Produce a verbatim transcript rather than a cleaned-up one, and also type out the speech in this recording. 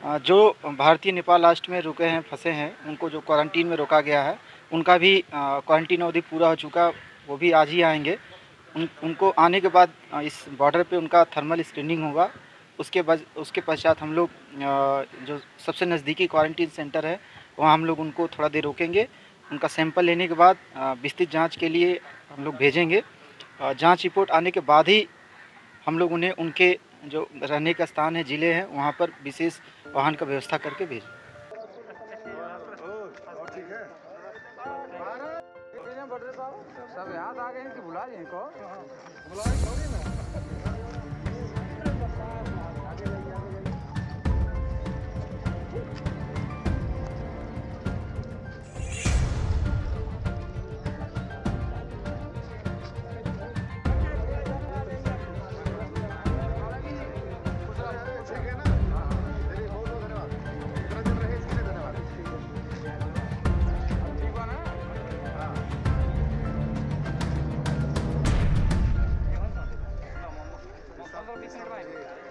अ, जो भारतीय नेपाल राष्ट्र में रुके हैं, फँसे हैं, उनको जो क्वारंटीन में रोका गया है, उनका भी अ, क्वारंटीन अवधि पूरा हो चुका, वो भी आज ही आएँगे। उन उनको आने के बाद अ, इस बॉर्डर पे उनका थर्मल स्क्रीनिंग होगा। उसके बज उसके पश्चात हम लोग अ, जो सबसे नज़दीकी क्वारंटीन सेंटर है, वहाँ हम लोग उनको थोड़ा देर रोकेंगे। उनका सैंपल लेने के बाद अ, विस्तृत जाँच के लिए हम लोग भेजेंगे। अ, जाँच रिपोर्ट आने के बाद ही हम लोग उन्हें उनके जो रहने का स्थान है, ज़िले हैं, वहाँ पर विशेष वाहन का व्यवस्था करके भेजें। सब याद आ गए कि बुला इनको बीस मिनट में